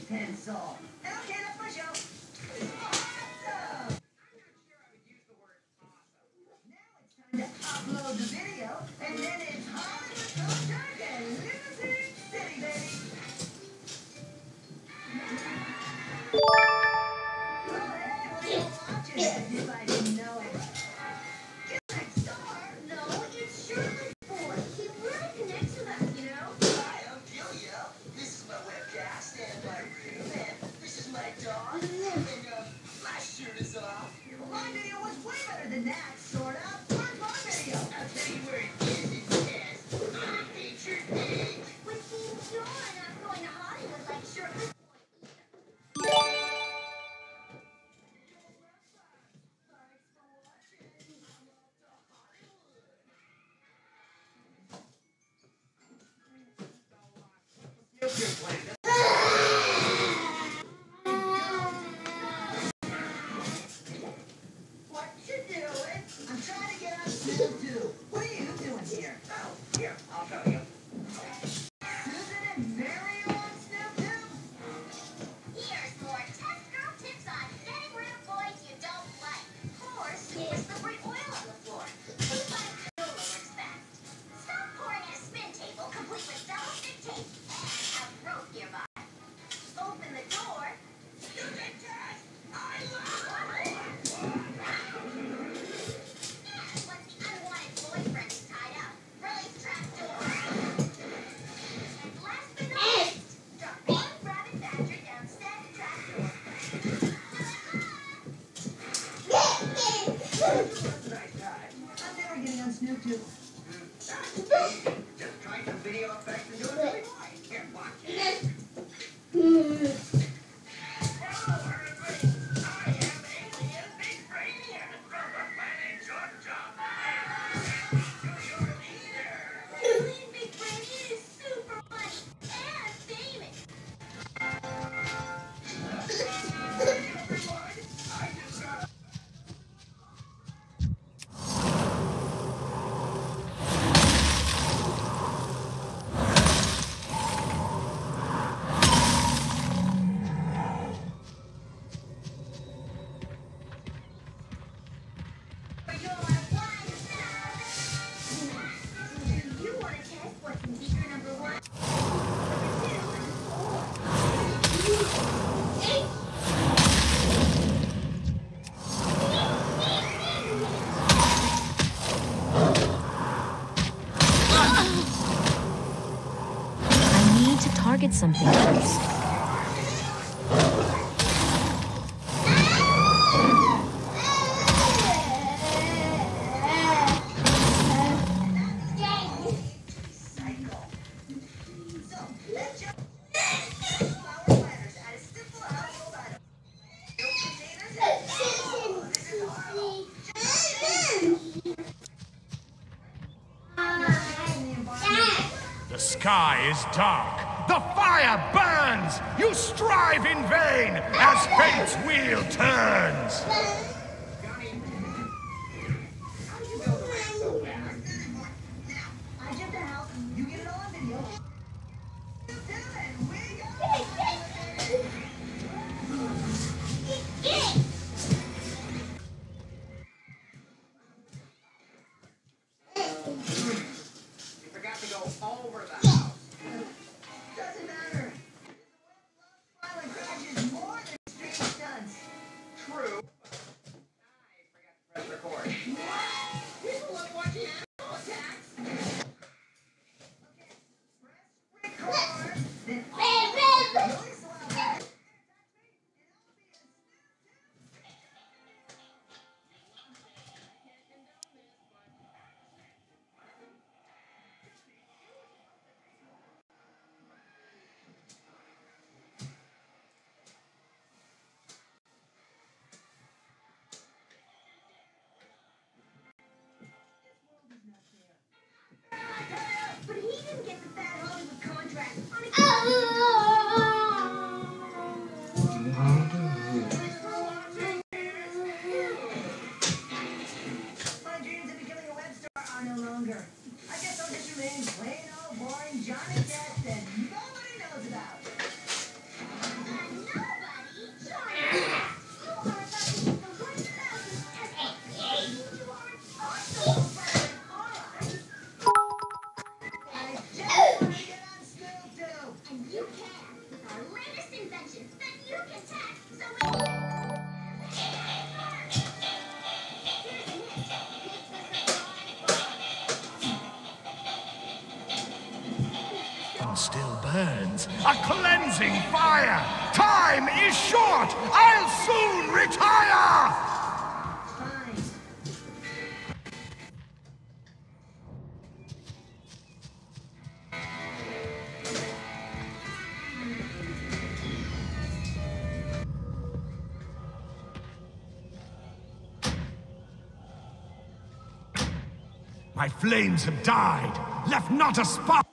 pencil. Okay, that's my show. Awesome! Now it's time to upload the video, and then it's Hollywood Culture and Limousine City, baby. Oh, hey, what are you watching? As if I didn't know it. Next door? No, it's Shirley's boy. He really connects with us, you know? Hi, I'm Gilio. This is my webcast and my room, and this is my dog. And, let's shoot us off. My video was way better than that, sort of. Where's my video? I'll tell you where it is. It says, on the featured page. With Team John, I'm going to Hollywood like Shirley's What you doing? I'm trying to get on Snoop too. What are you doing here? Oh, here, I'll show you. Susan and Mary on Snoop too? Here's more test girl tips on getting rid of boys you don't like. Pour super slippery oil on the floor. See if Canola works best. Stop pouring in a spin table complete with double stick tape and a rope nearby. Open the door. You can test! I love it! Once the unwanted boyfriend is tied up, release trap door. And last but not least, drop one rabbit badger down said trap door. Nice try. I'm never getting on Snoop Tube. That's easy. Just try some video effects and do it really right. Here, watch it. Hello, everybody. I am Alien Big Brainiac from the planet Georgia. And you're your leader. Alien Big Brainiac is super funny and famous. Hey, everyone. I just got Do you want to test what's in secret number one? I need to target something first. Cycle. So, let's jump. Flower planters add a simple household item. Milk containers and this is horrible. The sky is dark. The fire burns. You strive in vain as fate's wheel turns. How did you build a ramp so fast? Now, I get the house, you get it all on video. And we go! You forgot to go over the house. Doesn't matter. Violent crashes more than street stunts. True. I forgot to press record. What? People love watching animal attacks. Okay, press record. Then really slow. garden still burns, a cleansing fire. Time is short. I'll soon retire. Fine. My flames have died, left not a spark.